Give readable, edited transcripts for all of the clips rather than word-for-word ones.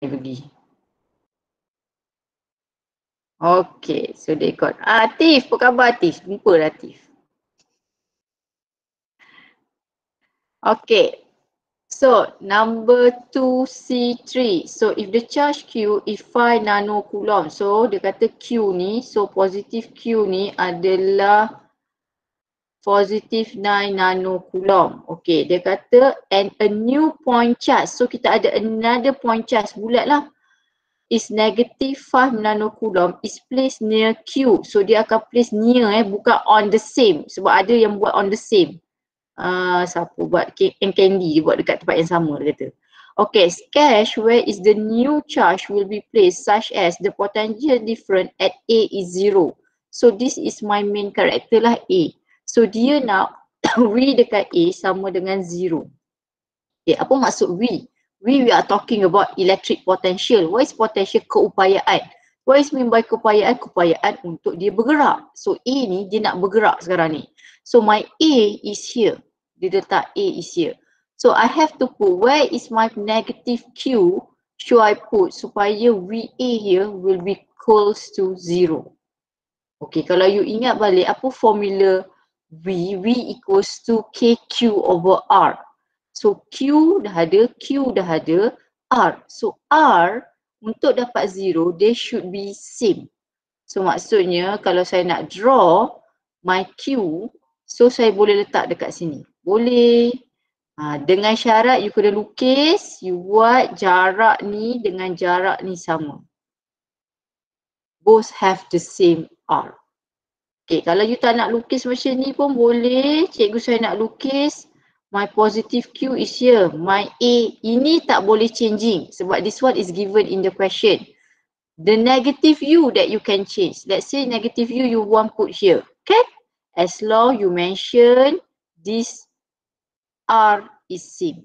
Pergi. Okay, so they got Atif, apa khabar Atif? Jumpa dah Atif. Okay, so number 2C3. So if the charge Q is 5 nanocoulomb, so dia kata Q ni, so positif Q ni adalah positif 9 nanocoulomb. Okay, dia kata and a new point charge. So kita ada another point charge, bulat lah. Is negative 5 nanocoulomb is placed near Q. So dia akan place near bukan on the same. Sebab ada yang buat on the same. Siapa buat Candy dia buat dekat tempat yang sama dia kata. Okay, sketch where is the new charge will be placed such as the potential difference at A is 0. So this is my main character lah A. So dia nak V dekat A sama dengan 0. Okay, apa maksud V? We are talking about electric potential. What is potential? Keupayaan. What is mean by keupayaan? Keupayaan untuk dia bergerak. So A ni dia nak bergerak sekarang ni. So my A is here. Dia letak A is here. So I have to put where is my negative Q should I put supaya VA here will be close to 0. Okay, kalau you ingat balik apa formula V? V equals to KQ over R. So Q dah ada, Q dah ada, R. So R untuk dapat 0, they should be same. So maksudnya kalau saya nak draw my Q, so saya boleh letak dekat sini. Boleh. Dengan syarat you kena lukis, you buat jarak ni dengan jarak ni sama. Both have the same R. Okay, kalau you tak nak lukis macam ni pun boleh. Cikgu saya nak lukis. My positive Q is here. My A, ini tak boleh changing sebab this one is given in the question. The negative U that you can change. Let's say negative U you want put here. Okay? As long you mention this R is same.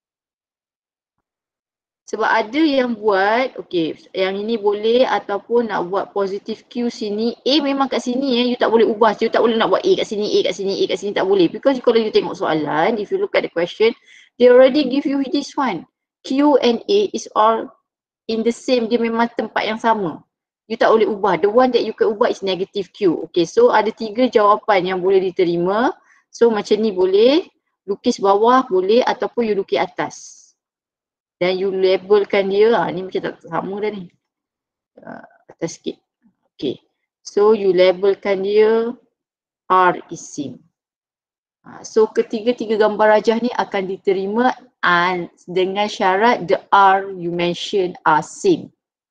Sebab ada yang buat, okay, yang ini boleh ataupun nak buat positive Q sini. A memang kat sini you tak boleh ubah. You tak boleh nak buat A kat sini, A kat sini, A kat sini, tak boleh. Because kalau you tengok soalan, if you look at the question, they already give you this one. Q and A is all in the same, dia memang tempat yang sama. You tak boleh ubah. The one that you can ubah is negative Q. Okay, so ada 3 jawapan yang boleh diterima. So macam ni boleh, lukis bawah boleh ataupun you lukis atas. Dan you labelkan dia, ni macam tak sama dah ni. Atas sikit. Okay. So you labelkan dia R is same. So ketiga-tiga gambar rajah ni akan diterima dengan syarat the R you mention are same.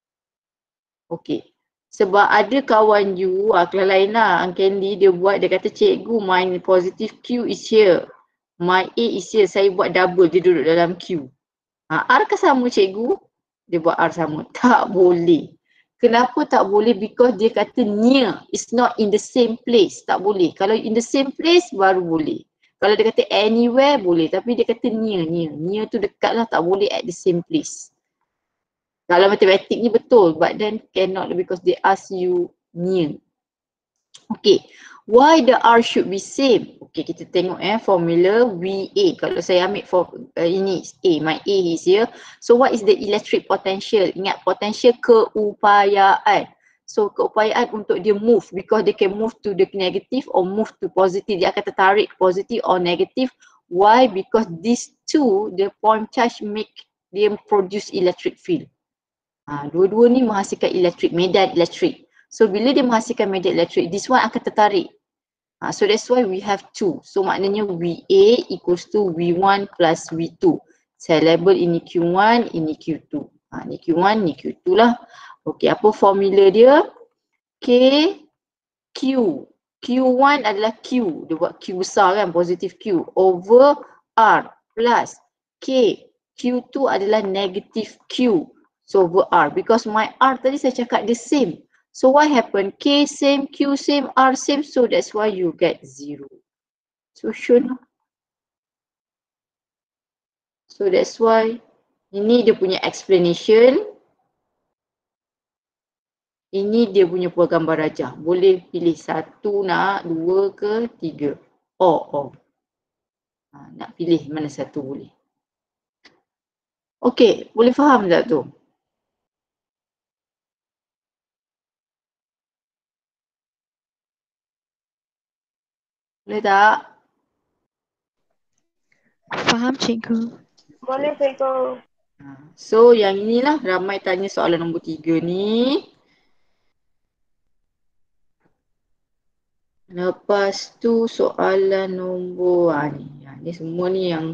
Okay. Sebab ada kawan you, kelas lain lah, Candy dia buat, dia kata cikgu my positive Q is here. My A is here, saya buat double, dia duduk dalam Q. R ke sama cikgu? Dia buat R sama. Tak boleh. Kenapa tak boleh? Because dia kata near. It's not in the same place. Tak boleh. Kalau in the same place baru boleh. Kalau dia kata anywhere boleh. Tapi dia kata near. Near tu dekat lah. Tak boleh at the same place. Kalau matematik ni betul. But then cannot because they ask you near. Okay. Why the R should be same? Okay, kita tengok formula VA. Kalau saya ambil for ini A, my A is here. So what is the electric potential? Ingat potential keupayaan. So keupayaan untuk dia move because they can move to the negative or move to positive. Dia akan tertarik positive or negative. Why? Because these two, the point charge make them produce electric field. Dua-dua ni menghasilkan elektrik, medan elektrik. So bila dia menghasilkan medan elektrik, this one akan tertarik. So that's why we have 2. So maknanya VA equals to V1 plus V2. Saya label ini Q1, ini Q2. Ni Q1, ni Q2 lah. Okay, apa formula dia? K, Q. Q1 adalah Q. Dia buat Q besar kan, positive Q. Over R plus K. Q2 adalah negative Q. So over R. Because my R tadi saya cakap the same. So what happened? K same, Q same, R same. So that's why you get 0. So sure. So that's why ini dia punya explanation. Ini dia punya gambar rajah. Boleh pilih 1 nak, 2 ke 3. Oh. Nak pilih mana satu boleh. Okay, boleh faham tak tu? Boleh tak? Faham cikgu. Boleh cikgu. So yang inilah ramai tanya soalan nombor 3 ni. Lepas tu soalan nombor ni semua ni yang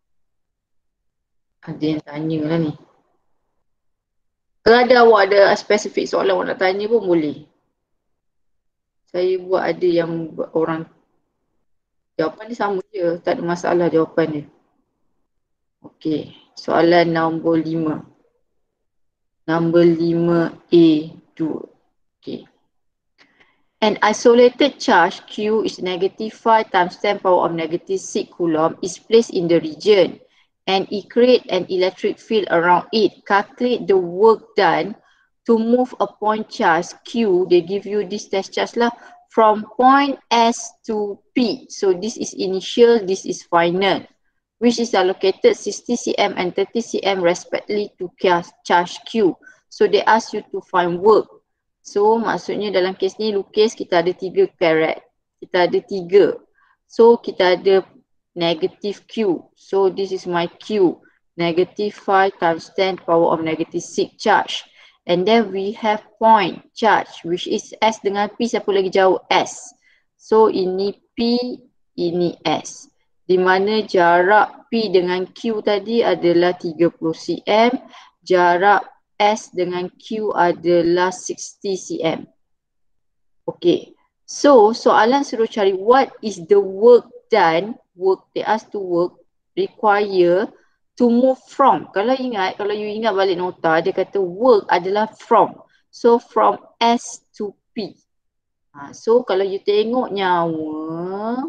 ada yang tanya lah ni. Kalau ada awak ada spesifik soalan awak nak tanya pun boleh. Saya buat ada yang orang jawapan dia sama je, tak ada masalah jawapan dia. Okey, soalan nombor 5. Nombor 5A2. Okey. An isolated charge Q is negative 5 times 10 power of negative 6 coulomb is placed in the region and it creates an electric field around it. Calculate the work done to move a point charge Q. They give you this test charge lah from point S to P. So this is initial, this is final, which is allocated 60 cm and 30 cm respectively to charge Q. So they ask you to find work. So maksudnya dalam kes ni lukis kita ada 3 caret. Kita ada 3. So kita ada negative Q. So this is my Q. Negative 5 times 10 power of negative 6 charge. And then we have point charge which is S dengan P, siapa lagi jauh? S. So ini P, ini S. Di mana jarak P dengan Q tadi adalah 30 cm. Jarak S dengan Q adalah 60 cm. Okay. So, soalan suruh cari what is the work done, work they ask to work, require to move from. Kalau you ingat balik nota, dia kata work adalah from. So, from S to P. So, kalau you tengok nyawa.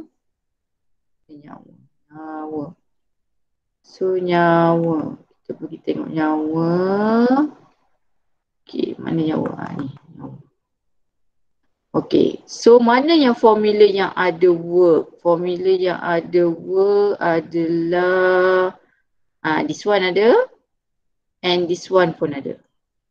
So, nyawa. Kita pergi tengok nyawa. Okay, mana nyawa? Ni. Okay, so mana yang formula yang ada work? Formula yang ada work adalah this one ada and this one pun ada.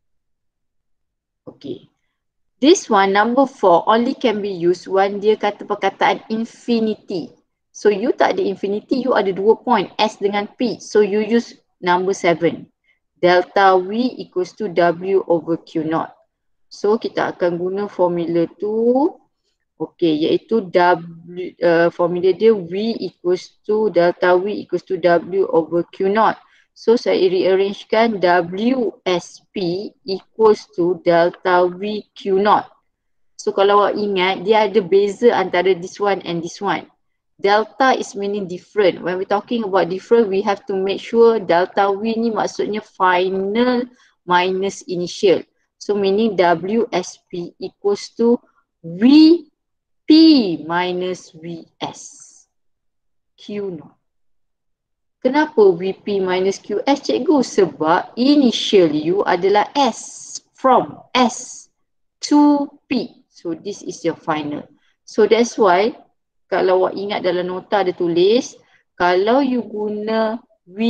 Okay. This one, number 4, only can be used when dia kata perkataan infinity. So you tak ada infinity, you ada 2 point, S dengan P. So you use number 7. Delta V equals to W over Q naught. So kita akan guna formula tu. Okay, iaitu formula dia V equals to delta V equals to W over Q naught. So saya rearrangekan WSP equals to delta V Q naught. So kalau awak ingat, dia ada beza antara this one and this one. Delta is meaning different. When we're talking about different, we have to make sure delta V ni maksudnya final minus initial. So meaning WSP equals to VP minus VS. Q naught. Kenapa VP minus QS cikgu? Sebab initial U adalah S. From S to P. So this is your final. So that's why kalau awak ingat dalam nota ada tulis, kalau you guna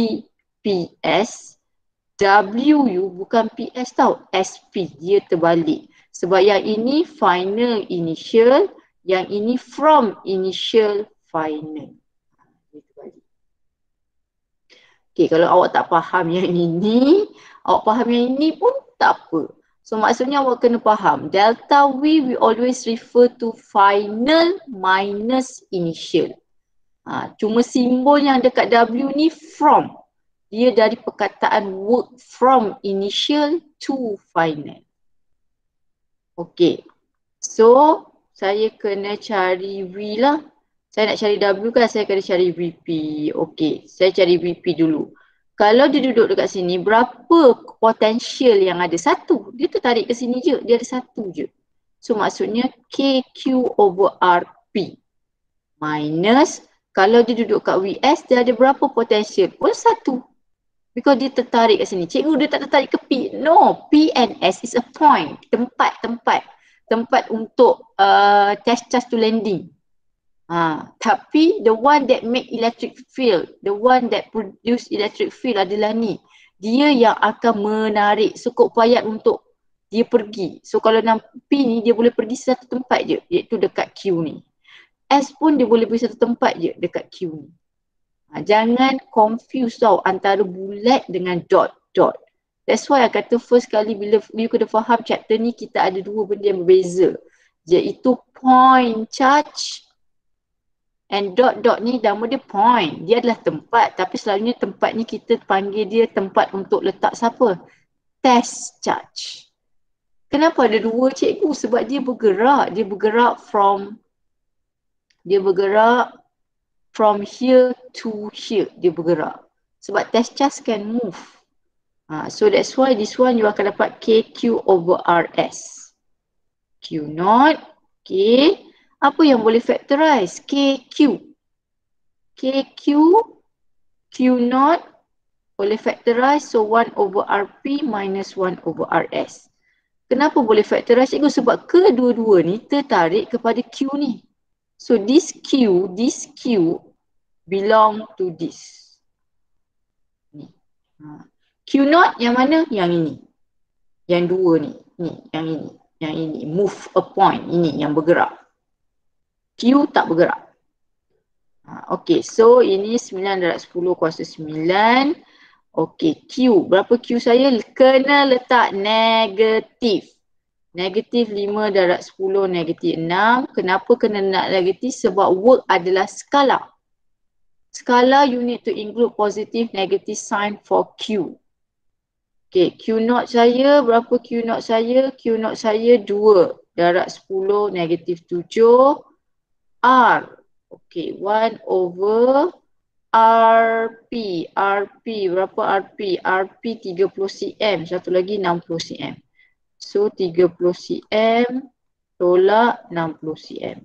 VPS, WU bukan PS tau, SP, dia terbalik. Sebab yang ini final initial, yang ini from initial final. Dia terbalik. Okay, kalau awak tak faham yang ini, awak faham yang ini pun tak apa. So maksudnya awak kena faham, delta V we always refer to final minus initial. Cuma simbol yang dekat W ni from. Dia dari perkataan work from initial to final. Okay. So saya kena cari V lah. Saya nak cari W kan, saya kena cari VP. Okay, saya cari VP dulu. Kalau dia duduk dekat sini, berapa potential yang ada? Satu. Dia tertarik ke sini je. Dia ada satu je. So maksudnya KQ over RP. Minus, kalau dia duduk kat VS, dia ada berapa potential? Pun satu. Because dia tertarik kat sini. Cikgu dia tak tertarik ke P. No, P and S is a point. Tempat untuk test charge to landing. Tapi the one that make electric field, the one that produce electric field adalah ni. Dia yang akan menarik sukuk payat untuk dia pergi. So kalau P ni dia boleh pergi satu tempat je, iaitu dekat Q ni. S pun dia boleh beri satu tempat je dekat Q ni. Jangan confuse tau antara bulat dengan dot. That's why I kata first kali bila you kena faham chapter ni, kita ada dua benda yang berbeza. Iaitu point charge and dot ni nama dia point. Dia adalah tempat, tapi selalunya tempat ni kita panggil dia tempat untuk letak siapa? Test charge. Kenapa ada dua cikgu? Sebab dia bergerak. Dia bergerak from here to here. Dia bergerak. Sebab test charge can move. So that's why this one you akan dapat KQ over RS. Q naught. Okay. Apa yang boleh factorize? KQ. KQ. Q naught boleh factorize. So 1 over RP minus 1 over RS. Kenapa boleh factorize cikgu? Sebab kedua-dua ni tertarik kepada Q ni. So this Q belong to this. Ni. Q naught yang mana? Yang ini. Yang dua ni. Yang ini. Yang ini. Move a point. Ini yang bergerak. Q tak bergerak. Okay, so ini 9/10 kuasa 9. Okay, Q. Berapa Q saya? Kena letak negatif. Negatif 5/10 negatif 6. Kenapa kena nak negatif? Sebab work adalah skala. Skala you need to include positive negative sign for Q. Okay, Q naught saya, berapa Q naught saya? Q naught saya 2/10 negatif 7. R. Okay, 1 over RP. RP, berapa RP? RP 30 cm, satu lagi 60 cm. So 30 cm tolak 60 cm.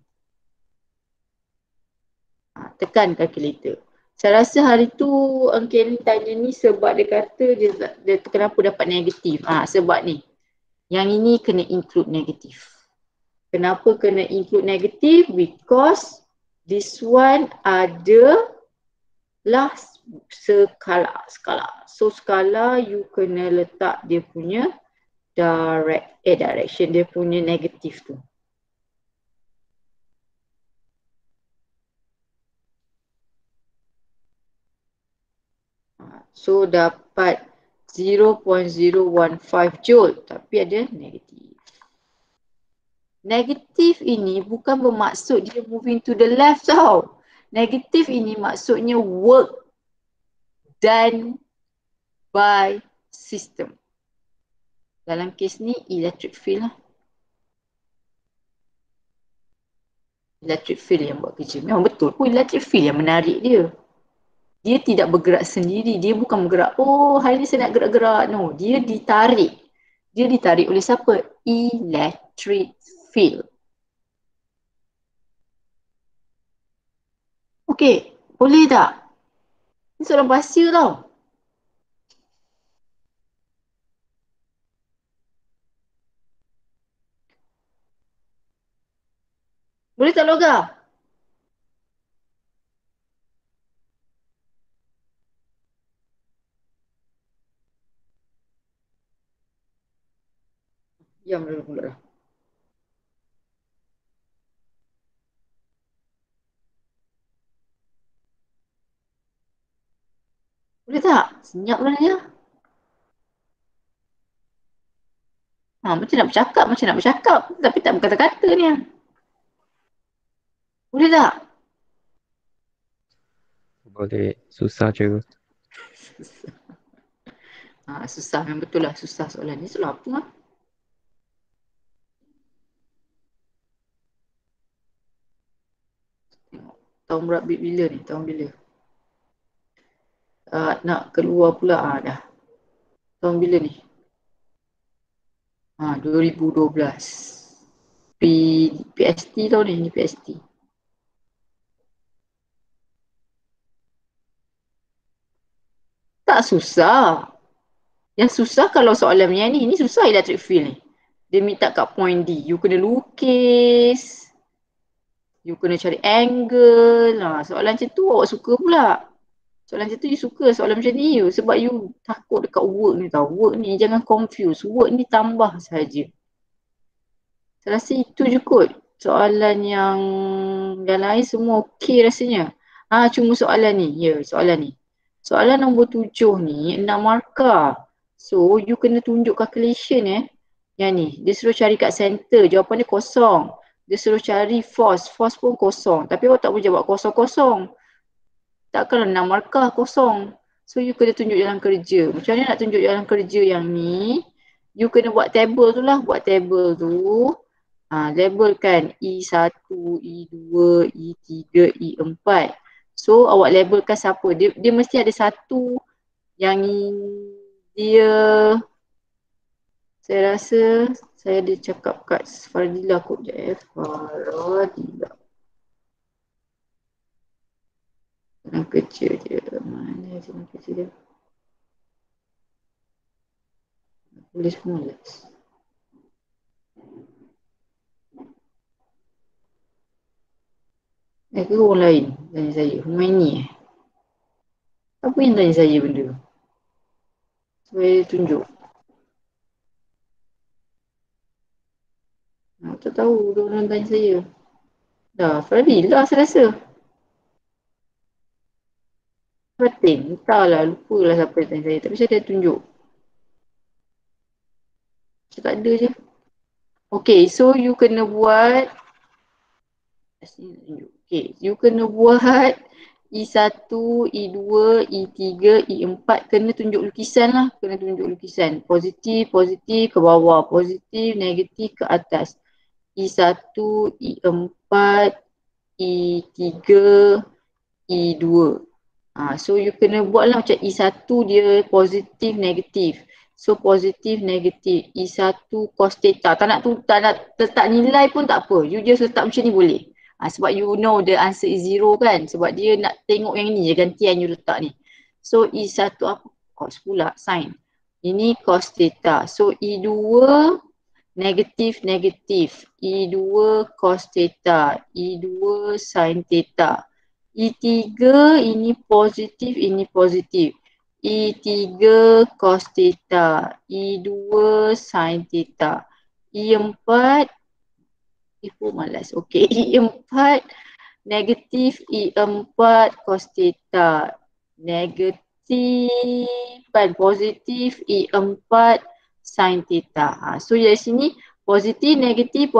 Tekan kalkulator. Saya rasa hari tu Kelly tanya ni sebab dia kata dia kenapa dapat negatif. Sebab ni. Yang ini kena include negatif. Kenapa kena include negatif? Because this one adalah skala. So skala you kena letak dia punya direction, dia punya negatif tu. So dapat 0.015 joule tapi ada negatif. Negatif ini bukan bermaksud dia moving to the left tau. Negatif ini maksudnya work done by system. Dalam kes ni electric field lah. Electric field yang buat kerja. Memang betul pun electric field yang menarik dia. Dia tidak bergerak sendiri. Dia bukan bergerak, oh hari ni saya nak gerak-gerak. No, dia ditarik. Dia ditarik oleh siapa? Electric field. Okey, boleh tak? Ini soalan bahasa tau. Boleh tak Loga? Diam dulu pula dah. Boleh tak? Senyap lah dia. Macam nak bercakap. Tapi tak berkata-kata ni. Boleh tak? Boleh. Susah je. Susah. Memang betul lah. Susah soalan ni. Soalan apa lah? Tengok. Tahun berapa bila ni? Tahun bila? Nak keluar pula. Dah. Tahun bila ni? 2012. PST tahun ni PST. Tak susah. Yang susah kalau soalan macam ni. Ini susah electric field ni. Dia minta kat point D. You kena lukis. You kena cari angle. Soalan macam tu awak suka pula. Soalan macam tu you suka. Soalan macam ni you. Sebab you takut dekat work ni tau. Work ni jangan confuse. Work ni tambah saja. Saya rasa itu je kot. Soalan yang lain semua okey rasanya. Cuma soalan ni. Ya, soalan ni. Soalan nombor 7 ni 6 markah. So, you kena tunjuk calculation Yang ni, dia suruh cari kat center, jawapan dia kosong. Dia suruh cari force, force pun kosong. Tapi awak tak boleh jawab kosong-kosong. Takkanlah 6 markah kosong. So, you kena tunjuk jalan kerja. Macam mana nak tunjuk jalan kerja yang ni? You kena buat table tu lah. Buat table tu. Labelkan E1, E2, E3, E4. So awak labelkan siapa. Dia mesti ada satu yang dia, saya rasa saya ada cakap kat Fardila kot je. Fardila. Jalan kerja dia. Mana jalan kerja dia? Boleh semua lah. Ke orang lain tanya saya. Humaini Apa yang tanya saya benda? Saya tunjuk. Tak tahu dia orang tanya saya. Dah, Fardila saya rasa. Fatin, entahlah, lupa lah siapa yang tanya saya. Tapi saya dah tunjuk. Saya tak ada je. Okay, so you kena buat. Okay, you kena buat E1, E2, E3, E4. Kena tunjuk lukisan lah. Kena tunjuk lukisan. Positif, positif ke bawah. Positif, negatif ke atas. E1, E4, E3, E2. So you kena buat lah macam E1 dia positif, negatif. So positif, negatif. E1 cos theta. Tak nak letak nilai pun tak apa. You just letak macam ni boleh. Sebab you know the answer is 0 kan. Sebab dia nak tengok yang ni je gantian you letak ni. So E1 apa? Cos pula, sin. Ini cos theta. So E2 negatif, negatif. E2 cos theta. E2 sin theta. E3 ini positif, ini positif. E3 cos theta. E2 sin theta. E4 malas. Okey, E4 negatif, E4 cos theta. Negatif dan positif, E4 sin theta. So dari sini positif, negatif,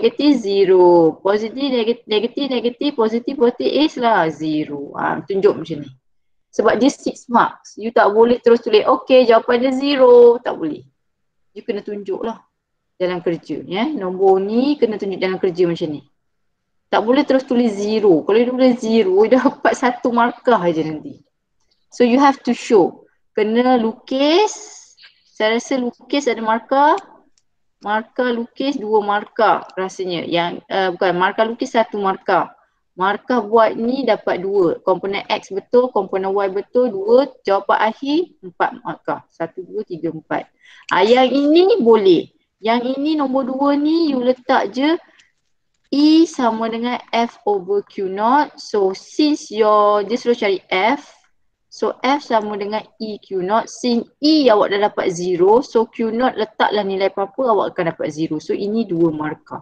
0. Positif, negatif, negatif, positif, is lah 0. Tunjuk macam ni. Sebab dia 6 marks. You tak boleh terus tulis, okay, jawapan dia 0. Tak boleh. You kena tunjuk lah jalan kerja. Nombor ni kena tunjuk jalan kerja macam ni. Tak boleh terus tulis 0. Kalau you tulis 0, you dapat 1 markah je nanti. So you have to show. Kena lukis. Saya rasa lukis ada markah. Markah lukis 2 markah rasanya. Yang bukan, markah lukis 1 markah. Markah buat ni dapat 2. Komponen X betul, komponen Y betul, 2. Jawapan akhir 4 markah. 1, 2, 3, 4. Yang ini boleh. Yang ini nombor 2 ni you letak je E sama dengan F over Q naught. So since dia suruh cari F, so F sama dengan E Q naught. Since E awak dah dapat 0, so Q naught letaklah nilai apa-apa, awak akan dapat 0. So ini 2 markah.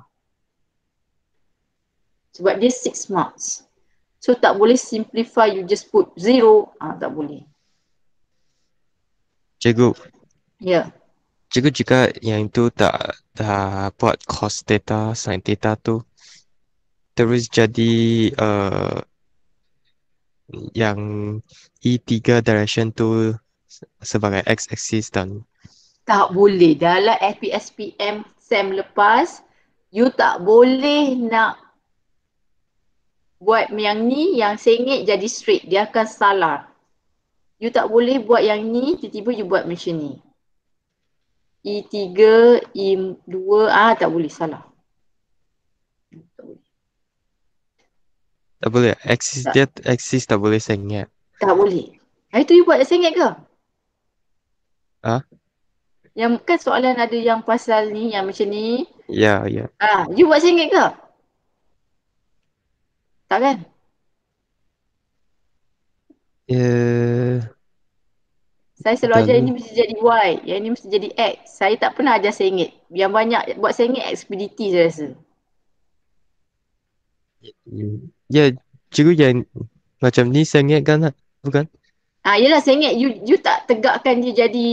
Sebab dia 6 marks. So tak boleh simplify, you just put 0. Tak boleh. Cikgu, Ya. cikgu jika yang itu tak buat cos theta, sin theta tu terus jadi yang E3 direction tu sebagai x-axis dan Tak boleh. Dalam SPM SEM lepas, you tak boleh nak buat yang ni, yang sengit jadi straight. Dia akan salah. You tak boleh buat yang ni, tiba-tiba you buat macam ni. E3, E2, tak boleh, salah. Tak boleh. tak boleh. Axis tak boleh sengit. Tak boleh. Itu you buat sengit ke? Yang kan soalan ada yang pasal ni, yang macam ni. Ya, ya. You buat sengit ke? Tak kan? Saya selalu ajar ini mesti jadi Y, yang ini mesti jadi X. Saya tak pernah ajar sengit. Yang banyak buat sengit ekspediti saya rasa. Ya, cikgu yang macam ni sengit kan, bukan? Yelah sengit, you tak tegakkan dia jadi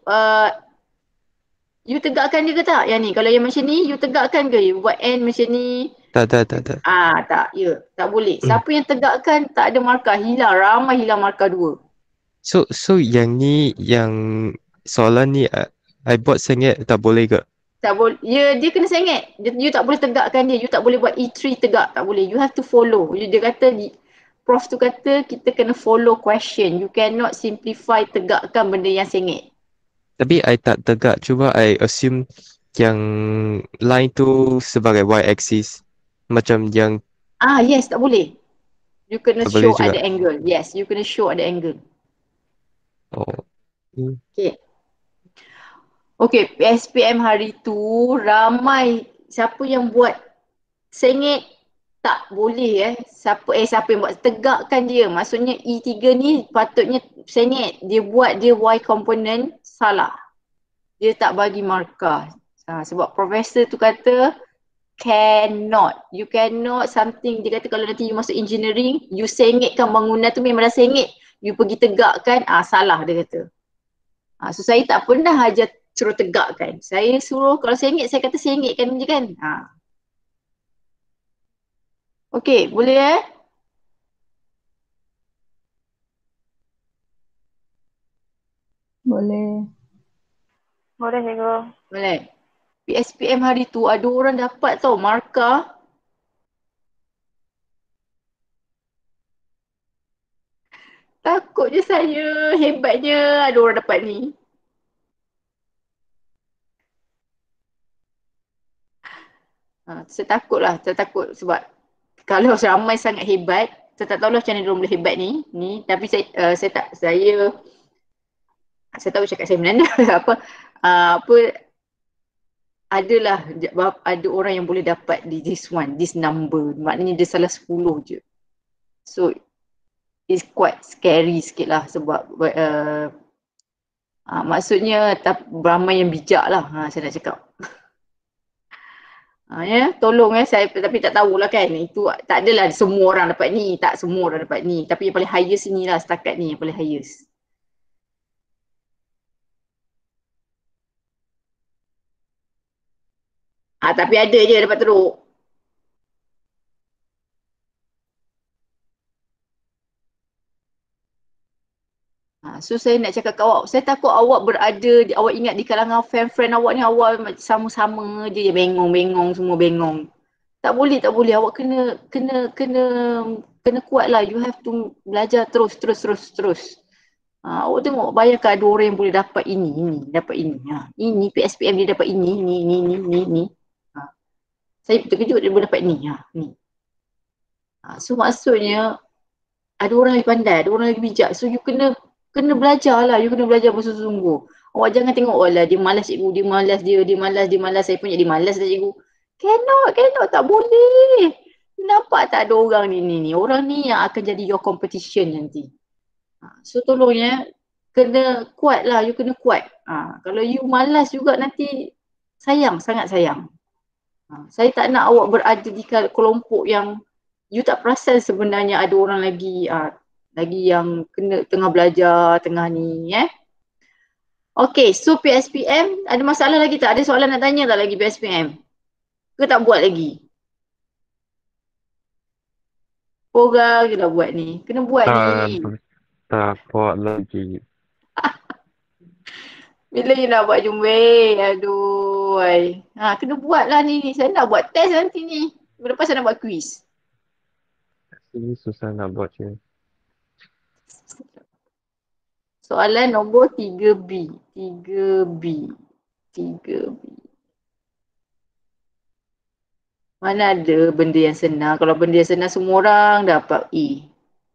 you tegakkan dia ke tak? Yang ni, kalau yang macam ni, you tegakkan ke? You buat end macam ni. Tak. Tak, tak boleh. Siapa yang tegakkan tak ada markah, hilang, ramai hilang markah 2. So yang ni, yang soalan ni I buat sengit tak boleh ke? Tak boleh, dia kena sengit. You tak boleh tegakkan dia, you tak boleh buat E3 tegak, tak boleh. You have to follow. Dia kata, Prof tu kata kita kena follow question. You cannot simplify tegakkan benda yang sengit. Tapi I tak tegak. Cuba I assume yang line tu sebagai y-axis. Macam yang Yes, tak boleh. You kena tak boleh show juga. ada angle. Yes, you kena show ada angle. Oh. Okay. Okay, SPM hari tu ramai siapa yang buat sengit tak boleh siapa yang buat tegakkan dia. Maksudnya E3 ni patutnya sengit. Dia buat dia Y component salah. Dia tak bagi markah. Sebab profesor tu kata cannot. You cannot something. Dia kata kalau nanti you masuk engineering, you sengitkan bangunan tu memang dah sengit. You pergi tegakkan, salah dia kata. So saya tak pernah ajar suruh tegakkan. Saya suruh kalau sengit, saya kata sengitkan je kan. Okey, boleh Boleh. Boleh cikgu. Boleh. PSPM hari tu ada orang dapat tau markah. Takut je saya. Hebatnya ada orang dapat ni. Saya takut sebab kalau ramai sangat hebat, saya tak tahulah macam mana dia boleh hebat ni. Tapi saya tahu cakap saya Melanda adalah ada orang yang boleh dapat di this number. Maknanya dia salah 10 je. So it's quite scary sikit lah sebab maksudnya ramai yang bijak lah saya nak cakap. Tolong saya tapi tak tahulah kan, itu tak adalah semua orang dapat ni, tak semua orang dapat ni, tapi yang paling highest ni lah setakat ni yang paling highest. Tapi ada je dapat teruk. So saya nak cakap kat awak, saya takut awak berada, awak ingat di kalangan friend-friend awak ni, awak sama-sama je bengong-bengong, semua bengong. Tak boleh, awak kena kuat lah, you have to belajar terus. Awak tengok, bayangkan ada orang yang boleh dapat ini, dapat ini. Ini PSPM dia dapat ini, ni. Saya terkejut dia boleh dapat ni. So maksudnya, ada orang lagi pandai, ada orang lagi bijak. So you kena belajar lah, you kena belajar bersungguh-sungguh. Awak jangan tengok, dia malas cikgu, dia malas, saya pun jadi malas dah cikgu. Cannot, tak boleh. Nampak tak ada orang ni, orang ni yang akan jadi your competition nanti. So tolong kena kuat lah, you kena kuat. Kalau you malas juga nanti, sangat sayang. Saya tak nak awak berada di kelompok yang you tak perasan sebenarnya ada orang lagi yang tengah belajar, tengah ni Okay, so PSPM ada masalah lagi tak? Ada soalan nak tanya tak lagi PSPM? Ke tak buat lagi? Orang je dah buat ni. Kena buat ni. Tak buat lagi. Bila you nak buat jumpa? Aduh. Kena buat lah ni. Saya nak buat test nanti ni. Lepas saya nak buat quiz. Ini susah nak buat je. Soalan nombor 3B. 3B. Mana ada benda yang senang. Kalau benda yang senang semua orang dapat E.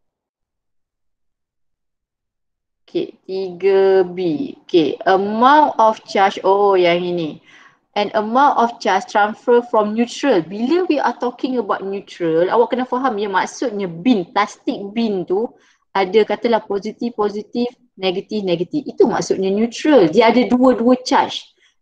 Okay, 3B. Okay, amount of charge. Oh, yang ini. An amount of charge transfer from neutral. Bila we are talking about neutral, awak kena faham maksudnya bin, plastik bin tu ada katalah positif, negatif. Itu maksudnya neutral. Dia ada dua-dua charge.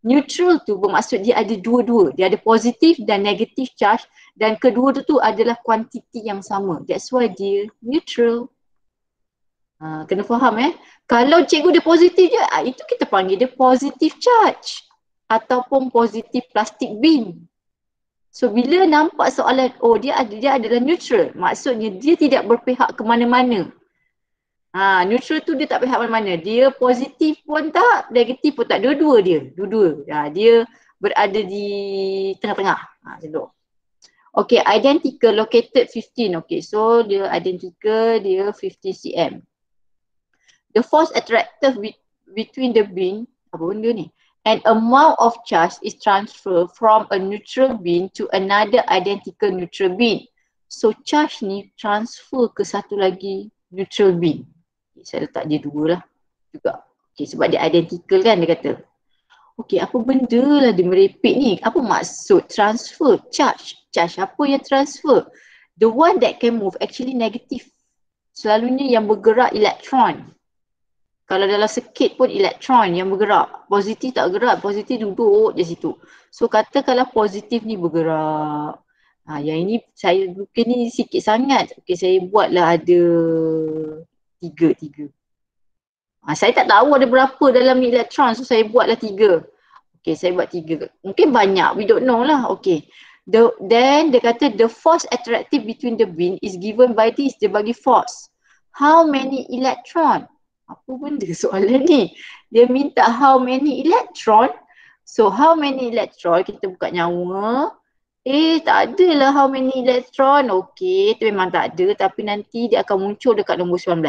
Neutral tu bermaksud dia ada dua-dua. Dia ada positif dan negatif charge dan kedua tu adalah kuantiti yang sama. That's why dia neutral. Kena faham Kalau cikgu dia positif je, itu kita panggil dia positive charge ataupun positif plastic bin. So bila nampak soalan, oh dia adalah neutral, maksudnya dia tidak berpihak ke mana-mana. Neutral tu dia tak pihak mana-mana. Dia positif pun tak, negatif pun tak. Dua-dua dia. Dua-dua. Dia berada di tengah-tengah. Macam tu. Okay, identical located 15. Okay, so dia identical, dia 15 cm. The force attractive between the bin, apa benda ni? An amount of charge is transferred from a neutral bin to another identical neutral bin. So charge ni transfer ke satu lagi neutral bin. Saya letak dia dua lah juga. Okay, sebab dia identical kan dia kata. Okay, apa benda lah dia merepek ni? Apa maksud transfer? Charge. Charge apa yang transfer? The one that can move actually negative. Selalunya yang bergerak elektron. Kalau dalam circuit pun elektron yang bergerak. Positif tak gerak, positif duduk je situ. So kata kalau positif ni bergerak. Yang ini saya mungkin ni sikit sangat. Okay, saya buatlah ada tiga. Saya tak tahu ada berapa dalam elektron, so saya buatlah 3. Okay, saya buat 3. Mungkin banyak, we don't know lah. Okay. Then dia kata the force attractive between the bin is given by this. Dia bagi force. How many electron? Apa benda soalan ni? Dia minta how many electron. So how many electron, kita buka nyawa. Tak adalah how many electron. Okay, itu memang tak ada. Tapi nanti dia akan muncul dekat nombor 19.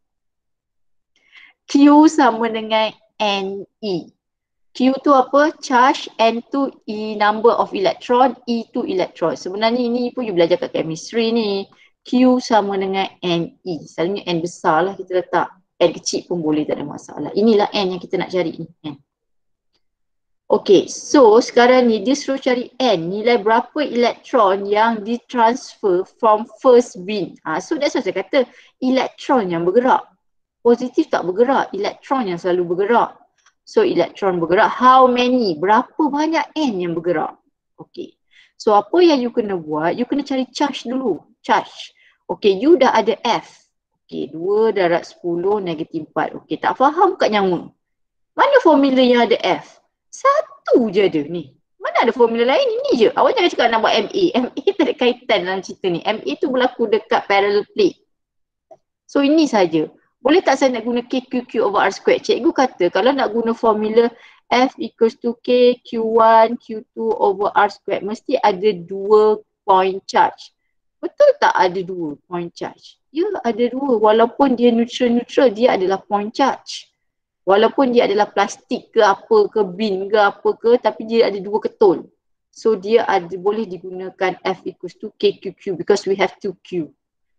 Q sama dengan NE. Q tu apa? Charge, N tu number of electron, E tu electron. Sebenarnya ini pun you belajar kat chemistry ni. Q sama dengan NE. Selalunya N besar lah kita letak. N kecil pun boleh, tak ada masalah. Inilah N yang kita nak cari ni. N. Okay, so sekarang ni dia suruh cari N. Nilai berapa elektron yang ditransfer from first bin. So that's why saya kata elektron yang bergerak. Positif tak bergerak, elektron yang selalu bergerak. So elektron bergerak, how many? Berapa banyak N yang bergerak? Okay. So apa yang you kena buat, you kena cari charge dulu. Charge. Okay, you dah ada F. Okay, 2 darab 10 negatif 4. Okay, tak faham kat nyawa. Mana formula yang ada F? Satu je ada ni. Mana ada formula lain? Ini je. Awak jangan cakap nak buat MA. MA tak ada kaitan dalam cerita ni. MA tu berlaku dekat parallel plate. So ini saja. Boleh tak saya nak guna KQQ over R squared? Cikgu kata kalau nak guna formula F equals to K, Q1, Q2 over R squared, mesti ada 2 point charge. Betul tak ada 2 point charge? Ya, ada 2. Walaupun dia neutral-neutral, dia adalah point charge. Walaupun dia adalah plastik ke apa ke, bin ke apa ke, tapi dia ada 2 ketul. So dia boleh digunakan F equals to KQQ because we have 2 Q.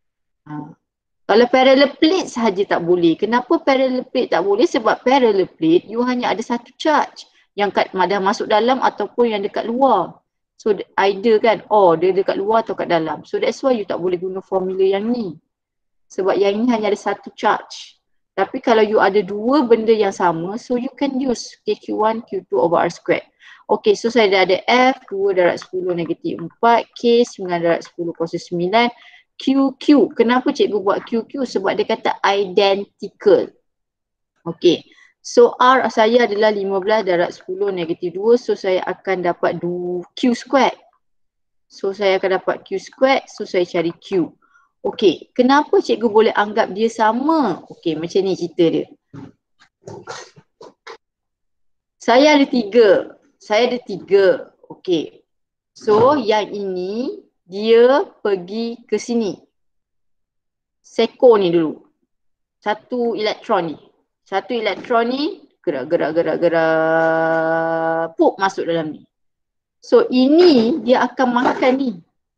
Kalau parallel plate sahaja tak boleh. Kenapa parallel plate tak boleh? Sebab parallel plate you hanya ada satu charge yang dah masuk dalam ataupun yang dekat luar. So either kan, dia dekat luar atau kat dalam. So that's why you tak boleh guna formula yang ni. Sebab yang ni hanya ada satu charge. Tapi kalau you ada 2 benda yang sama, so you can use KQ1, Q2 over R squared. Okay, so saya dah ada F, 2 darab 10 negatif 4, K, 9 darab 10 kuasa 9, QQ. Kenapa cikgu buat QQ? Sebab dia kata identical. Okay. So R saya adalah 15 darab 10 negatif 2. So saya akan dapat Q squared. So saya akan dapat Q squared. So saya cari Q. Okay. Kenapa cikgu boleh anggap dia sama? Okay, macam ni cerita dia. Saya ada 3. Okay. So yang ini dia pergi ke sini. Seko ni dulu. Satu elektron ni. Gerak. Pup masuk dalam ni. So ini dia akan makan ni.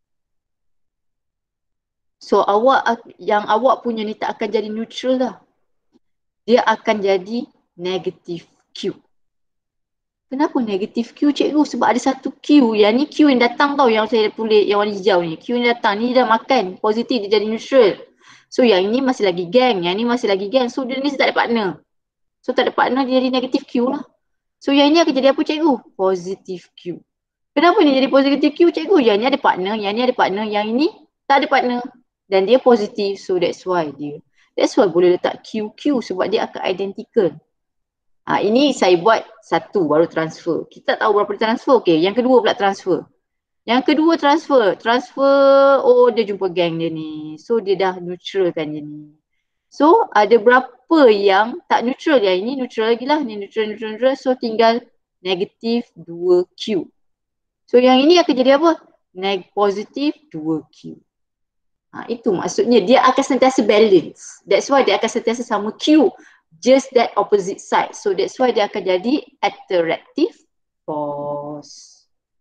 So yang awak punya ni tak akan jadi neutral dah. Dia akan jadi negatif Q. Kenapa negatif Q cikgu? Sebab ada satu Q. Yang ni Q yang datang tau, yang saya tulis yang warna hijau ni. Q yang datang ni dia dah makan. Positif dia jadi neutral. So yang ini masih lagi gang. Yang ni masih lagi gang. So dia ni tak ada partner. So tak ada partner dia jadi negatif Q lah. So yang ini akan jadi apa cikgu? Positive Q. Kenapa ni jadi positive Q cikgu? Yang ni ada partner, yang ni ada partner, yang ini tak ada partner. Dan dia positif, so that's why boleh letak QQ sebab dia akan identical. Ini saya buat satu baru transfer. Kita tak tahu berapa transfer. Okey, yang kedua pula transfer. Yang kedua transfer, oh dia jumpa geng dia ni. So dia dah neutralkan dia ni. So ada berapa yang tak neutral, yang ini neutral lagi lah. Ni neutral. So tinggal negatif 2Q. So yang ini akan jadi apa? Positif 2Q. Itu maksudnya dia akan sentiasa balance. That's why dia akan sentiasa sama Q. Just that opposite side. So that's why dia akan jadi attractive force.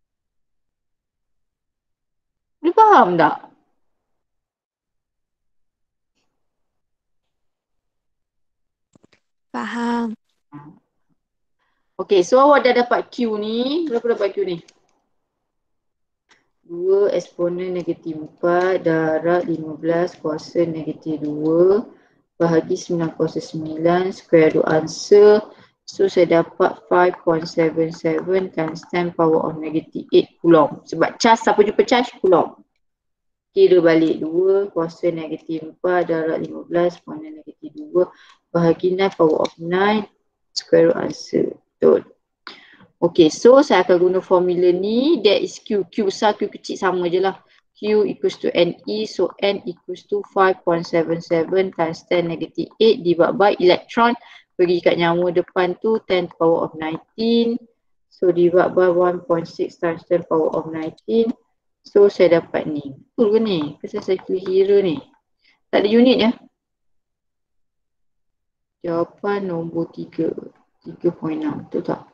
Boleh faham tak? Faham. Okay, so awak dah dapat Q ni. Berapa dapat Q ni? 2 eksponen negatif 4 darab 15 kuasa negatif 2 bahagi 9 kuasa 9 square root answer. So saya dapat 5.77 times 10 power of negative 8 coulomb. Sebab charge, siapa jumpa charge? Coulomb. Kira balik 2 kuasa negatif 4 darab 15 eksponen negatif 2 bahagi 9 power of 9 square root answer. Betul. Okay, so saya akan guna formula ni. That is Q. Q besar, Q kecil sama je lah. Q equals to NE. So N equals to 5.77 times 10 negative 8 divided by electron. Pergi kat nyawa depan tu 10 to power of 19. So divided by 1.6 times 10 power of 19. So saya dapat ni. Betul ke ni? Kenapa saya kira ni? Tak ada unit ya? Jawapan nombor 3. 3.6. Betul tak?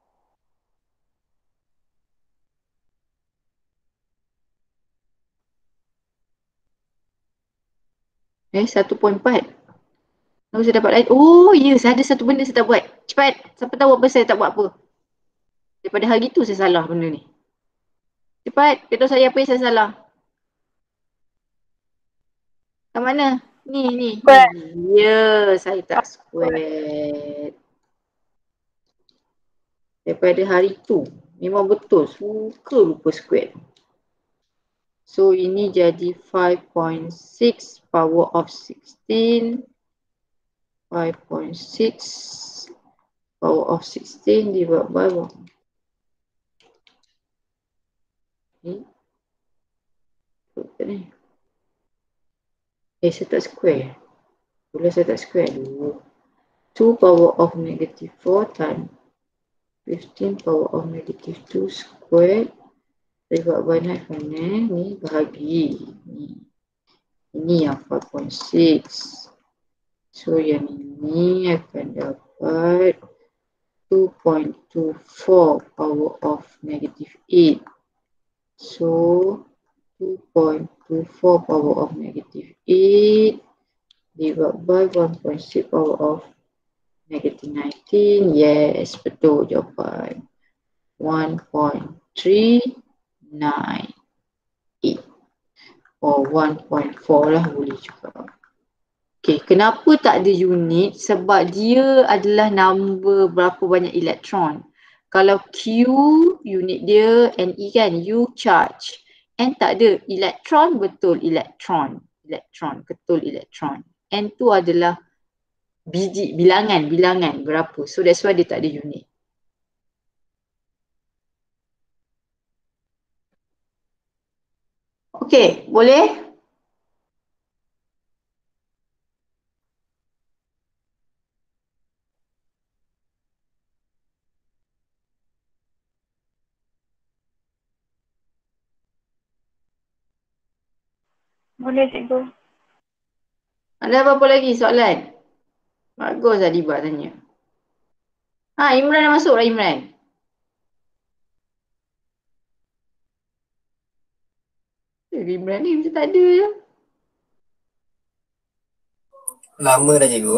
1.4. Lalu saya dapat lain. Oh ya, saya ada satu benda saya tak buat. Cepat. Siapa tahu apa saya tak buat apa. Daripada hari tu saya salah benda ni. Cepat. Beritahu saya apa yang saya salah. Kat mana? Ni. Ya, saya tak square. Daripada hari tu. Memang betul. Suka lupa square. So ini jadi 5.6 power of 16. 5.6 power of 16 divided by 1. Ni. Saya tak square. Boleh saya tak square dulu. 2 power of negative 4 times 15 power of negative 2 square divided by 9 ni bahagi ni. Ini yang 5.6. So yang ini akan dapat 2.24 power of negative 8. So 2.24 power of negative 8 divided by 1.6 power of negative 19. Yes, betul jawapan. 1.398 or 1.4 lah boleh juga. Okay, kenapa tak ada unit? Sebab dia adalah number berapa banyak elektron. Kalau Q unit dia Ne kan, U charge. N tak ada, elektron betul elektron. Elektron, betul elektron. N tu adalah biji, bilangan berapa. So that's why dia tak ada unit. Okay, boleh? Boleh cikgu. Ada apa-apa lagi soalan? Bagus Adibah tanya. Imran dah masuk lah Imran. Imran ni macam tak ada je. Lama dah cikgu.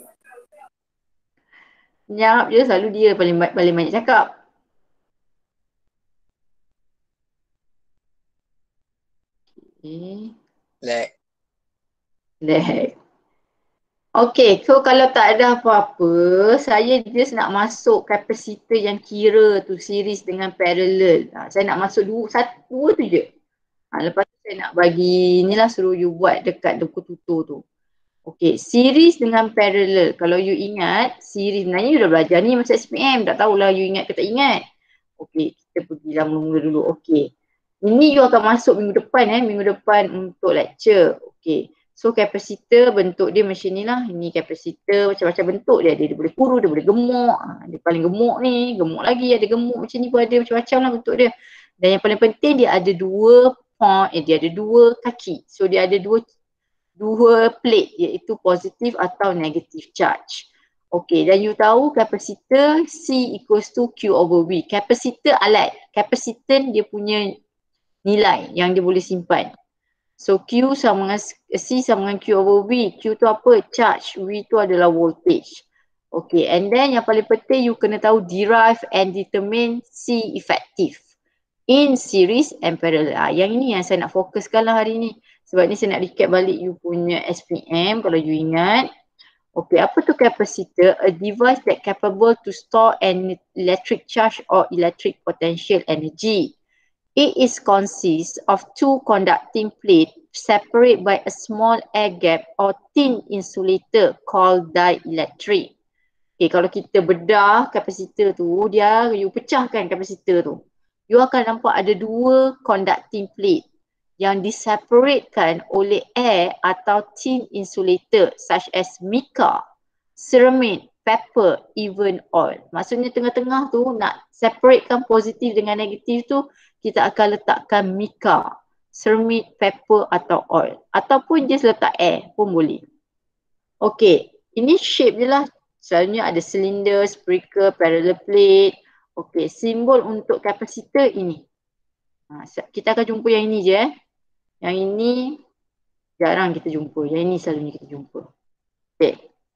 Nyap je, selalu dia paling banyak cakap. Okay. Lag. Okay, so kalau tak ada apa-apa, saya just nak masuk kapasitor yang kira tu series dengan parallel. Saya nak masuk dua tu je. Lepas tu saya nak bagi ni lah, suruh you buat dekat buku tutur tu. Okay, series dengan parallel. Kalau you ingat, series sebenarnya you dah belajar ni masa SPM. Tak tahulah you ingat ke tak ingat. Okay, kita pergilah mula-mula dulu. Okay. Ini you akan masuk minggu depan minggu depan untuk lecture. Okay. So kapasitor bentuk dia macam ni lah. Ini kapasitor macam-macam bentuk dia. Dia boleh kurus, dia boleh gemuk. Dia paling gemuk ni, gemuk lagi, ada gemuk macam ni pun ada, macam-macam lah bentuk dia. Dan yang paling penting dia ada dua point, dia ada dua kaki. So dia ada dua plate, iaitu positif atau negative charge. Okay, dan you tahu kapasitor C equals to Q over V. Kapasitor alat, kapasitan dia punya nilai yang dia boleh simpan. So Q sama dengan C sama dengan Q over V. Q tu apa? Charge. V tu adalah voltage. Okay, and then yang paling penting you kena tahu derive and determine C effective in series and parallel. Yang ini yang saya nak fokuskan lah hari ni. Sebab ni saya nak recap balik you punya SPM kalau you ingat. Okay, apa tu capacitor? A device that capable to store an electric charge or electric potential energy. It is consists of two conducting plates separated by a small air gap or thin insulator called dielectric. Okay, kalau kita bedah kapasitor tu, you pecahkan kapasitor tu. You akan nampak ada dua conducting plate yang diseparatekan oleh air atau thin insulator such as mica, ceramic, paper, even oil. Maksudnya tengah-tengah tu nak separatekan positif dengan negatif tu, kita akan letakkan mica, ceramic, paper atau oil. Ataupun just letak air pun boleh. Okay, ini shape je lah. Selalunya ada silinder, spherical, parallel plate. Okay, simbol untuk kapasitor ini. Kita akan jumpa yang ini je. Yang ini jarang kita jumpa. Yang ini selalunya kita jumpa. Okay.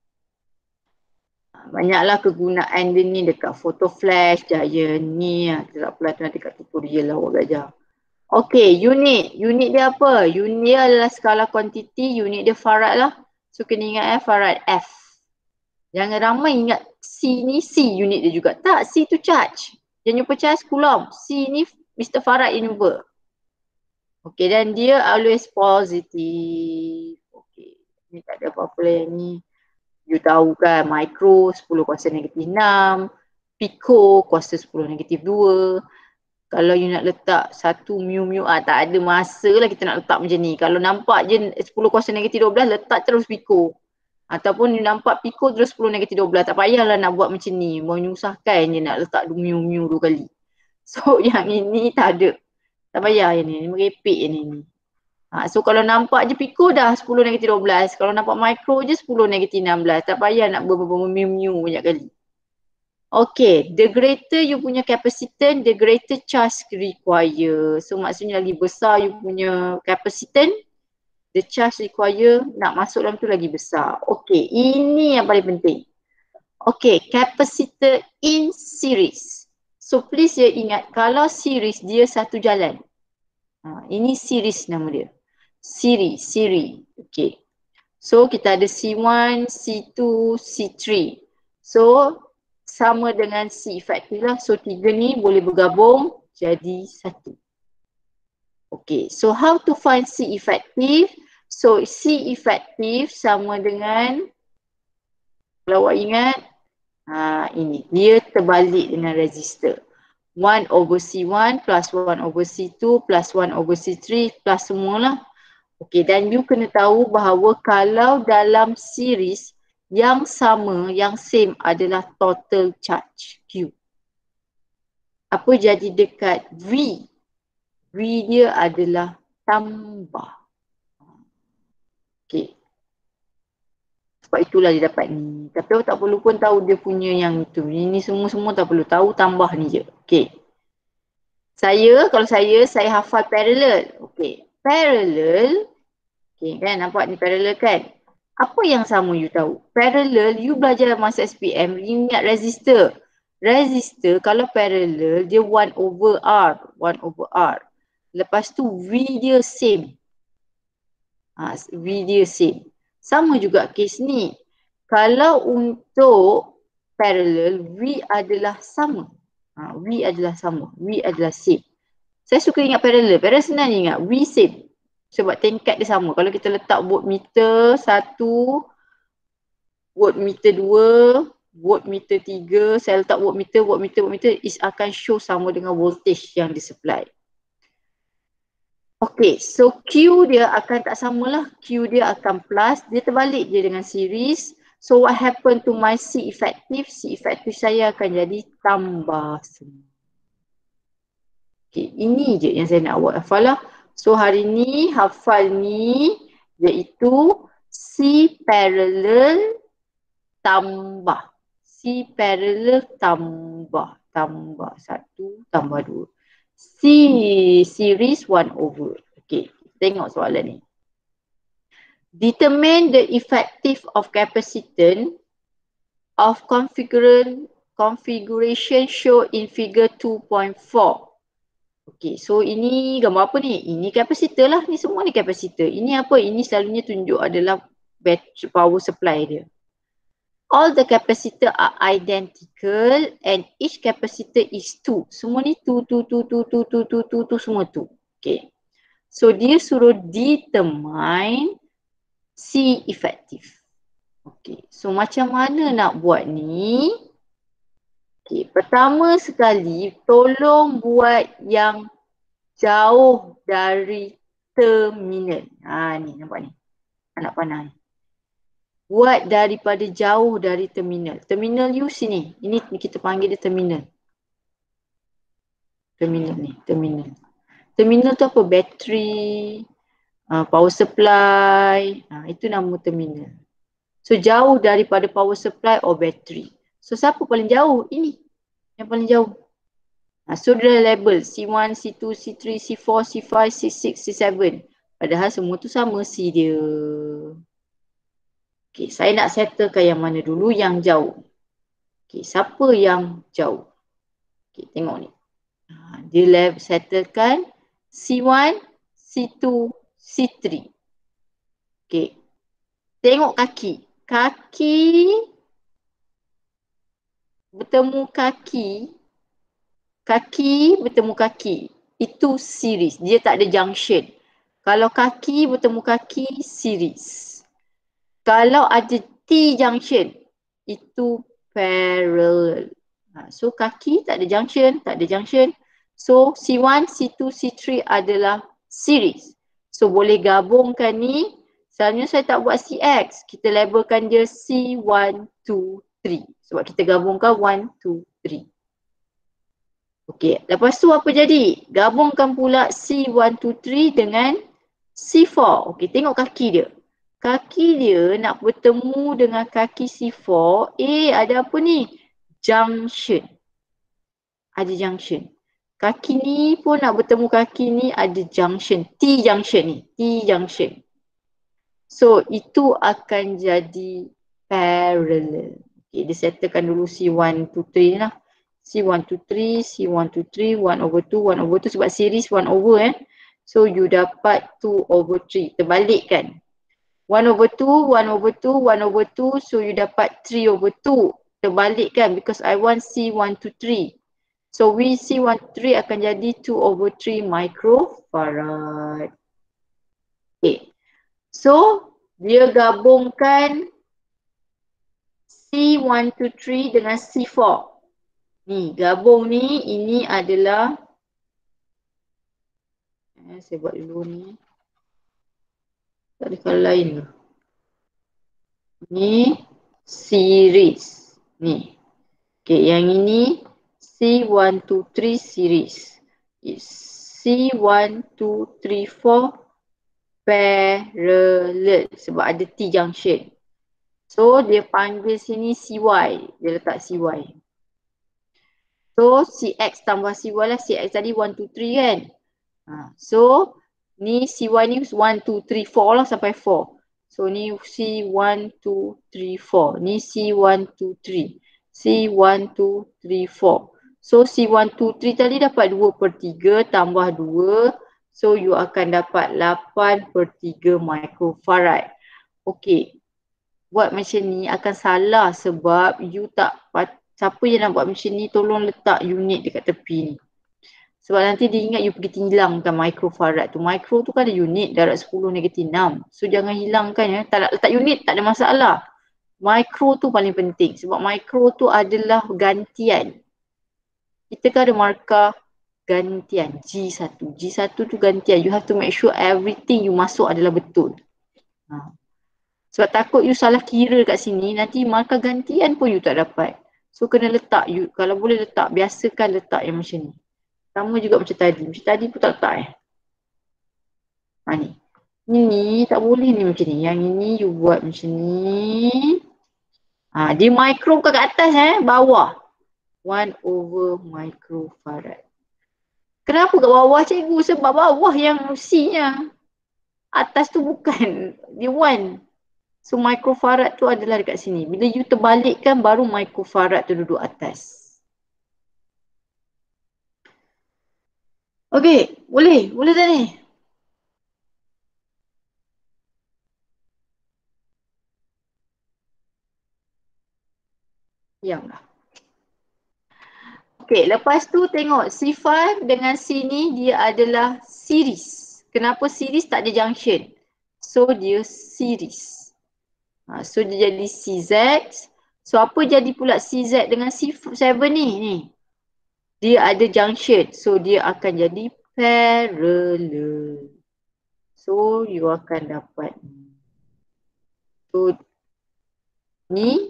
Banyaklah kegunaan dia ni dekat photo flash, Giant ni. Tak pula tu nanti kat tutorial lah awak belajar. Okay, unit. Unit dia apa? Unit dia adalah skala kuantiti. Unit dia farad lah. So kena ingat farad F. Jangan ramai ingat C ni C unit dia juga. Tak, C tu charge. Yang jumpa charge coulomb. C ni Mr. Farad number. Okay, dan dia always positive. Okay, ni tak ada apa-apa lah yang ni. You tahu kan, micro 10 kuasa negatif 6. Pico kuasa 10 negatif 2. Kalau you nak letak 1 mu, tak ada masa lah kita nak letak macam ni. Kalau nampak je 10 kuasa negatif 12, letak terus pico. Ataupun you nampak pico terus 10 negatif 12. Tak payahlah nak buat macam ni. Menyusahkan je nak letak mu 2 kali. So yang ini tak ada. Tak payah yang ni. Merepek yang ni. So kalau nampak je pico dah 10 negatif 12. Kalau nampak micro je 10 negatif 16. Tak payah nak mu banyak kali. Okay, the greater you punya capacitance, the greater charge require. So maksudnya lagi besar you punya capacitance, the charge require nak masuk dalam tu lagi besar. Okay, ini yang paling penting. Okay, capacitor in series. So please ya ingat, kalau series dia satu jalan. Ini series nama dia. Series. Okay. So kita ada C1, C2, C3. So sama dengan C efektif lah. So 3 ni boleh bergabung jadi 1. Okay, so how to find C efektif? So C efektif sama dengan, kalau awak ingat, ini dia terbalik dengan resistor. 1 over C1 plus 1 over C2 plus 1 over C3 plus semualah. Okay, dan you kena tahu bahawa kalau dalam series yang sama, yang same adalah total charge Q. Apa jadi dekat V? V dia adalah tambah. Okay. Sebab itulah dia dapat ni. Tapi awak tak perlu pun tahu dia punya yang itu. Ini semua tak perlu tahu, tambah ni je. Okay. Kalau saya hafal parallel. Okay. Parallel. Okay kan, nampak ni parallel kan? Apa yang sama you tahu? Parallel, you belajar masa SPM, you ingat resistor. Resistor kalau parallel, dia 1 over R. 1 over R. Lepas tu V dia same. V dia same. Sama juga case ni. Kalau untuk parallel, V adalah sama. V adalah sama. V adalah same. Saya suka ingat parallel. Parallel senang ingat. V same. Sebab tingkat dia sama. Kalau kita letak voltmeter 1, voltmeter 2, voltmeter 3, saya letak voltmeter is akan show sama dengan voltage yang disupply. Okay, so Q dia akan tak samalah. Q dia akan plus, dia terbalik je dengan series. So what happen to my C effective? C effective saya akan jadi tambah semua. Okay, ini je yang saya nak buat hafal lah. So hari ni hafal ni iaitu C parallel tambah. C parallel tambah. Tambah 1 tambah 2. C series 1 over. Okay, tengok soalan ni. Determine the effective of capacitance of configuration shown in figure 2.4. Okay, so ini gambar apa ni? Ini kapasitor lah. Ni semua ni kapasitor. Ini apa? Ini selalunya tunjuk adalah battery power supply dia. All the capacitor are identical and each capacitor is 2. Semua ni 2 semua 2. Okay. So dia suruh determine C effective. Okay. So macam mana nak buat ni? Okay. Pertama sekali tolong buat yang jauh dari terminal. Ni nampak ni. Anak panah ni. Buat daripada jauh dari terminal. Terminal you sini. Ini kita panggil dia terminal. Terminal ni. Terminal. Terminal tu apa? Bateri. Power supply. Itu nama terminal. So jauh daripada power supply or bateri. So siapa paling jauh? Ini. Yang paling jauh. So dia label C1, C2, C3, C4, C5, C6, C7. Padahal semua tu sama C dia. Okay, saya nak settlekan yang mana dulu? Yang jauh. Okay, siapa yang jauh? Okay, tengok ni. Dia settlekan C1, C2, C3. Okay. Tengok kaki. Kaki bertemu kaki. Kaki bertemu kaki. Itu series. Dia tak ada junction. Kalau kaki bertemu kaki, series. Kalau ada T junction, itu parallel. So kaki tak ada junction, tak ada junction. So C1, C2, C3 adalah series. So boleh gabungkan ni. Sebenarnya saya tak buat CX. Kita labelkan dia C1, 2, 3. Sebab kita gabungkan 1, 2, 3. Okey, lepas tu apa jadi? Gabungkan pula C1, 2, 3 dengan C4. Okey, tengok kaki dia. Kaki dia nak bertemu dengan kaki C4. Ada apa ni? Junction. Ada junction. Kaki ni pun nak bertemu kaki ni ada junction. T junction ni. T junction. So itu akan jadi parallel. Okay, dia settlekan dulu C1, 2, 3 lah. C1, 2, 3, C1, 2, 3, 1 over 2, 1 over 2 sebab series 1 over So you dapat 2 over 3. Terbalik kan? 1 over 2, 1 over 2, 1 over 2. So you dapat 3 over 2. Terbalik kan? Because I want C1 to 3. So we C1 to 3 akan jadi 2 over 3 microfarad. Okay. So dia gabungkan C1 to 3 dengan C4. Ni gabung ni. Ini adalah saya buat dulu ni. Tak ada kalau lain ke? Ni series. Ni. Okay, yang ini C1, 2, 3 series. C1, 2, 3, 4 parallel. Sebab ada T junction. So dia panggil sini CY. Dia letak CY. So CX tambah CY lah. CX tadi 1, 2, 3 kan? So ni CY ni 1, 2, 3, 4 lah sampai 4. So ni C1, 2, 3, 4. Ni C1, 2, 3. C1, 2, 3, 4. So C1, 2, 3 tadi dapat 2 per 3 tambah 2. So you akan dapat 8 per 3 microfarad. Okay. buat macam ni akan salah sebab you tak, siapa yang nak buat macam ni tolong letak unit dekat tepi ni. Sebab nanti dia ingat you pergi hilangkan microfarad tu. Micro tu kan ada unit darab 10 negatif 6. So jangan hilangkan ya. Tak nak letak unit tak ada masalah. Micro tu paling penting sebab micro tu adalah gantian. Kita kan ada markah gantian G1. G1 tu gantian. You have to make sure everything you masuk adalah betul. Sebab takut you salah kira kat sini, nanti markah gantian pun you tak dapat. So kena letak, you kalau boleh letak, biasakan letak yang macam ni. Sama juga macam tadi. Macam tadi pun tak letak ni. Ini tak boleh ni macam ni. Yang ini you buat macam ni. Dia micro bukan kat atas bawah. 1 over microfarad. Kenapa kat bawah cikgu? Sebab bawah yang C-nya. Atas tu bukan. Dia 1. So microfarad tu adalah dekat sini. Bila you terbalikkan baru microfarad tu duduk atas. Okey, boleh tak ni? Diamlah. Okey, lepas tu tengok C5 dengan C ni dia adalah series. Kenapa series tak ada junction? So dia series. So dia jadi CZ. So apa jadi pula CZ dengan C7 ni? Dia ada junction. So dia akan jadi parallel. So you akan dapat so ni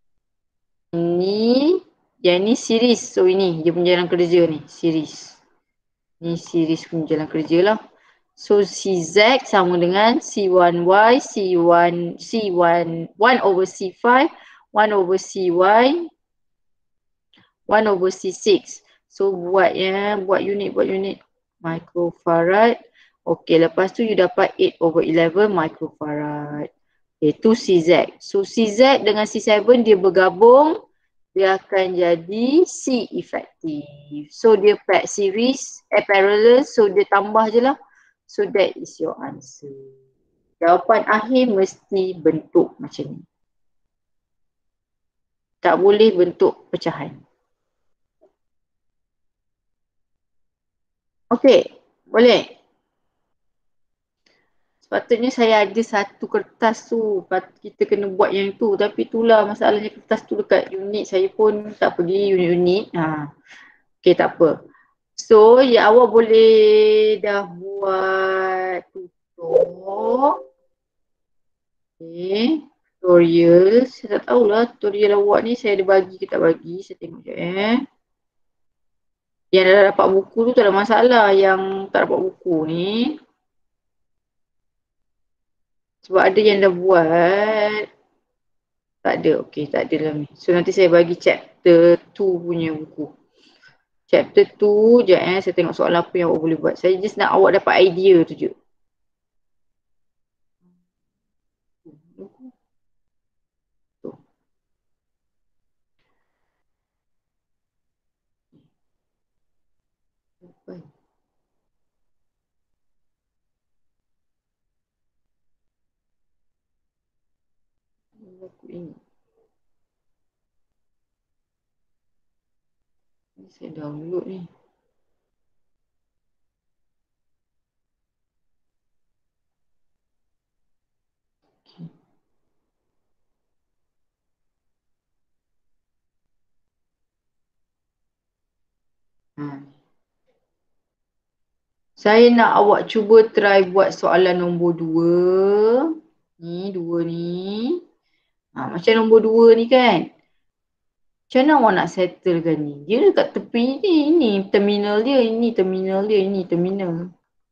yang ni series. So ini dia punya jalan kerja ni, series. Ni series punya jalan kerja lah. So CZ sama dengan C1Y, C1 1 over C5, 1 over CY, 1 over C6. So buat unit microfarad. Okey, lepas tu you dapat 8 over 11 microfarad. Itu CZ. So CZ dengan C7 dia bergabung, dia akan jadi C efektif. So dia parallel, so dia tambah je lah. So that is your answer. Jawapan akhir mesti bentuk macam ni. Tak boleh bentuk pecahan. Okey, boleh. Sepatutnya saya ada satu kertas tu. Kita kena buat yang tu. Tapi itulah masalahnya, kertas tu dekat unit. Saya pun tak pergi unit-unit. Okey, tak apa. So, ya awak boleh dah buat tutup. Okey. Tutorial. Saya tak tahulah tutorial awak ni saya ada bagi ke tak bagi. Saya tengok sekejap Yang dah dapat buku tu tak ada masalah. Yang tak dapat buku ni. Sebab ada yang dah buat. Tak ada. Okey, tak ada dalam ni. So nanti saya bagi chapter 2 punya buku. Chapter 2 je saya tengok soalan apa yang awak boleh buat. Saya just nak awak dapat idea tu je. Aku ingat. Saya download ni. Okay. Saya nak awak cuba try buat soalan nombor 2. Ni 2 ni. Macam nombor 2 ni kan. Macam mana awak nak settlekan ni? Dia dekat tepi ni. Ini terminal dia. Ini terminal dia. Ini terminal.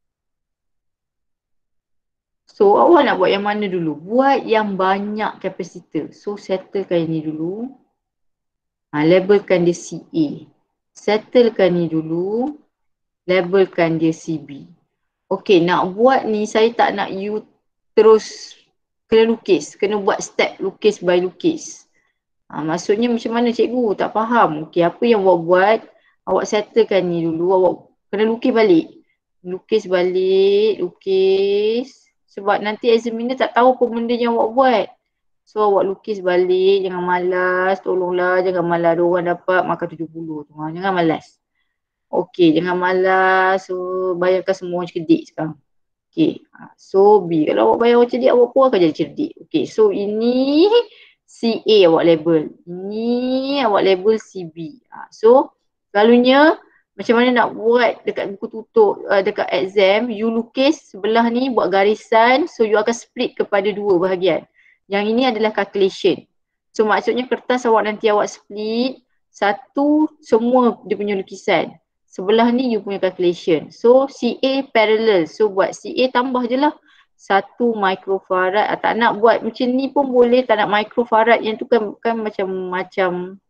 So awak nak buat yang mana dulu? Buat yang banyak kapasitor. So settlekan ini dulu. Labelkan dia CA. Settlekan ni dulu. Labelkan dia CB. Okey, nak buat ni saya tak nak you terus kena lukis. Kena buat step lukis by lukis. Maksudnya macam mana cikgu? Tak faham. Okey, apa yang awak buat? Awak settlekan ni dulu. Awak kena lukis balik. Lukis balik. Lukis. Sebab nanti examiner tak tahu apa benda yang awak buat. So awak lukis balik, jangan malas, tolonglah jangan malas. Ada orang dapat makan 70 tu. Jangan malas. Okey, jangan malas. So bayangkan semua orang cerdik sekarang. Okey, so B. Kalau awak bayar orang cerdik, awak pun akan jadi cerdik. Okey, so ini CA awak label. Ini awak label CB. So selalunya macam mana nak buat dekat buku tutup, dekat exam, you lukis sebelah ni buat garisan, so you akan split kepada dua bahagian. Yang ini adalah calculation. So maksudnya kertas awak nanti awak split, satu semua dia punya lukisan. Sebelah ni you punya calculation. So CA parallel, so buat CA tambah je lah 1 microfarad. Tak nak buat macam ni pun boleh, tak nak microfarad yang tu kan macam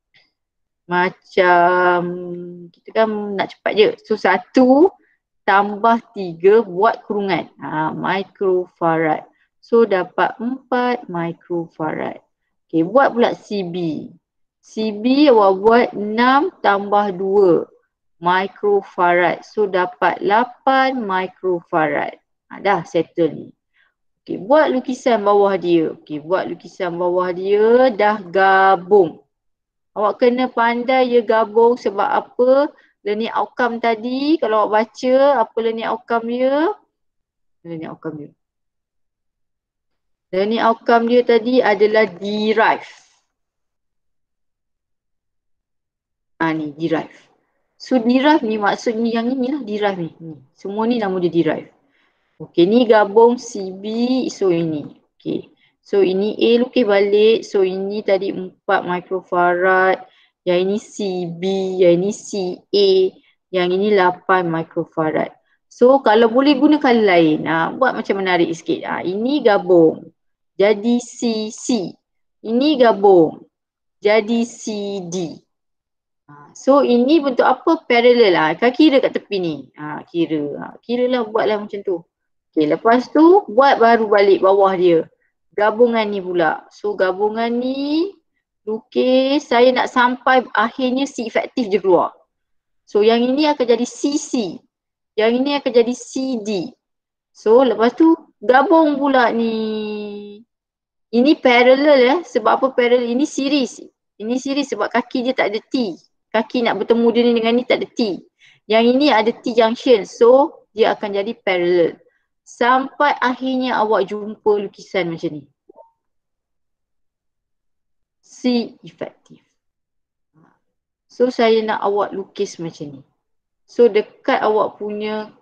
kita kan nak cepat je. So 1 tambah 3 buat kurungan. Microfarad. So dapat 4 microfarad. Okay, buat pula CB. CB awak buat 6 tambah 2 microfarad. So dapat 8 microfarad. Dah settle ni. Okay, buat lukisan bawah dia. Okay, buat lukisan bawah dia dah gabung. Awak kena pandai je gabung sebab apa? Learning outcome tadi, kalau awak baca apa learning outcome dia? Learning outcome dia tadi adalah derive. Ni derive. So derive ni maksudnya yang ni lah derive ni. Semua ni nama dia derive. Okay, ni gabung CB, so ini. Okay. So ini A lukis balik, so ini tadi 4 microfarad, yang ini CB, yang ini CA, yang ini 8 microfarad. So kalau boleh gunakan lain, buat macam menarik sikit. Ini gabung, jadi CC. Ini gabung, jadi CD. So ini bentuk apa? Parallel. Kau kira kat tepi ni. Kira lah, buatlah macam tu. Okay, lepas tu buat baru balik bawah dia. Gabungan ni pula. So gabungan ni lukis, saya nak sampai akhirnya C efektif je keluar. So yang ini akan jadi CC. Yang ini akan jadi CD. So lepas tu gabung pula ni. Ini parallel sebab apa parallel? Ini series. Ini series sebab kaki dia tak ada T. Kaki nak bertemu dia ni dengan ni tak ada T. Yang ini ada T junction. So dia akan jadi parallel. Sampai akhirnya awak jumpa lukisan macam ni. C efektif. So saya nak awak lukis macam ni. So dekat awak punya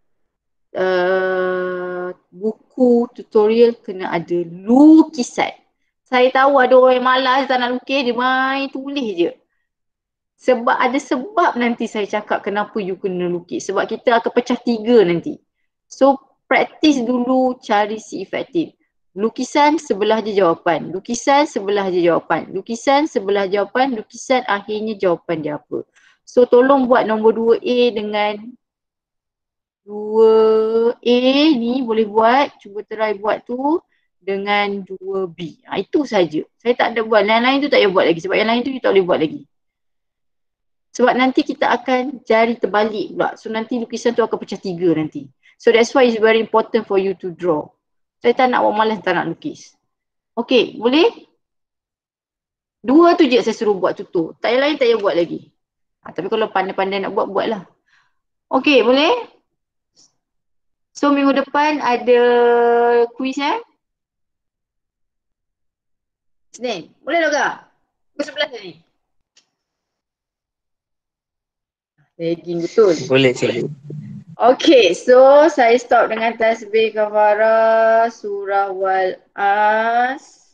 buku tutorial kena ada lukisan. Saya tahu ada orang yang malas tak nak lukis, dia main tulis je. Sebab ada sebab nanti saya cakap kenapa you kena lukis. Sebab kita akan pecah 3 nanti. So praktis dulu cari C efektif. Lukisan sebelah je jawapan. Lukisan sebelah je jawapan. Lukisan sebelah jawapan. Lukisan akhirnya jawapan dia apa. So tolong buat nombor 2A dengan 2A ni boleh buat. Cuba try buat tu dengan 2B. Itu saja. Saya tak ada buat. Yang lain tu tak payah buat lagi. Sebab yang lain tu you tak boleh buat lagi. Sebab nanti kita akan jari terbalik pula. So nanti lukisan tu akan pecah 3 nanti. So that's why it's very important for you to draw. Saya tak nak awak malas tak nak lukis. Okay, boleh? 2 tu je saya suruh buat tutup. Tak yang lain tak payah buat lagi. Tapi kalau pandai-pandai nak buat, buatlah. Okay, boleh? So minggu depan ada kuis Senin. Boleh tak kak? Pukul 11 ni. Lagging betul. Boleh cikgu. Okay, so saya stop dengan tasbih kafara surah wal as.